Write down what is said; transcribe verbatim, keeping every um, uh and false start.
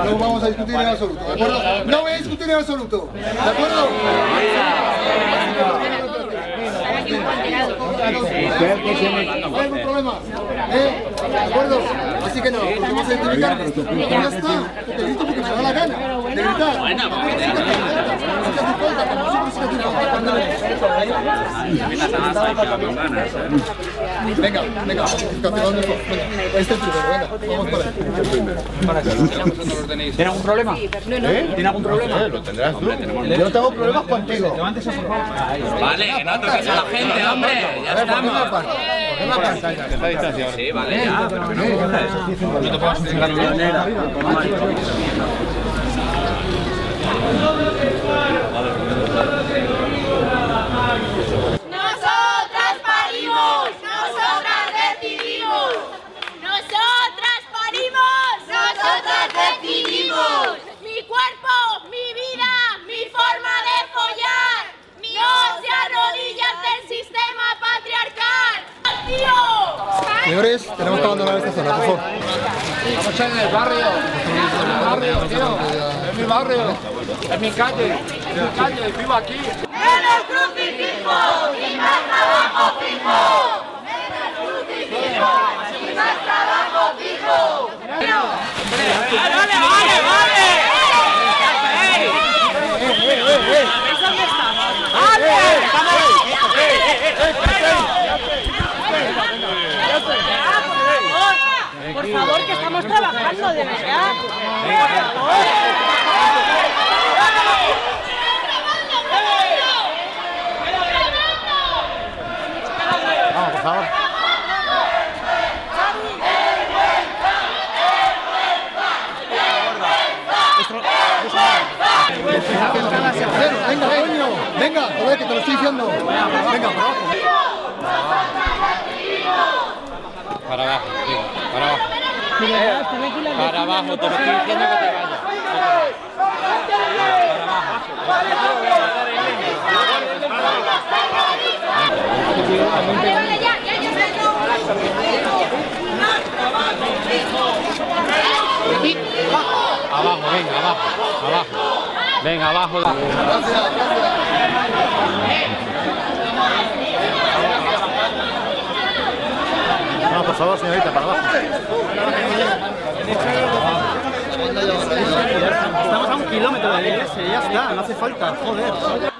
lo vamos a discutir en absoluto, ¿de acuerdo? No voy a discutir en absoluto, ¿de acuerdo? ¿Hay algún problema? ¿Eh? ¿De acuerdo? Así que no, porque vamos a identificar esto. Ya está, porque listo, porque me da la gana de gritar. Venga, venga, capitán, este es primero, venga, vamos para ahí. ¿Tiene algún problema? ¿Eh? ¿Tiene algún problema? Lo tendrás tú. Yo no tengo problemas contigo. Vale, que no toques a la gente, hombre. Ya estamos. ¿Por la pantalla? Está distanciado. Sí, vale, ya, pero que no. No te puedo explicar una manera. Nosotras parimos, nosotras decidimos. Nosotras parimos, nosotras decidimos. Mi cuerpo, mi vida, mi forma de follar. No se arrodilla ante el sistema patriarcal. ¡Tío! Señores, tenemos que abandonar esta zona, por favor. Estamos en el barrio. En el barrio, tío. Es mi barrio. Es mi calle. Es mi calle. Vivo aquí. ¡Menos crucifijo y más trabajo fijo! ¡Menos crucifijo y más trabajo fijo! ¡Vale, vale, vale! Por favor, que estamos trabajando, de verdad. Vamos, por favor. Venga, coño, venga, joder, que te lo estoy diciendo. Venga, por abajo. Para abajo, tío, para abajo. Para abajo, te lo estoy diciendo que te vayas. Abajo, venga, abajo, abajo. Venga, abajo. Gracias, gracias. No, por favor, señorita, para abajo. Estamos a un kilómetro de la iglesia, ya está, no hace falta, joder.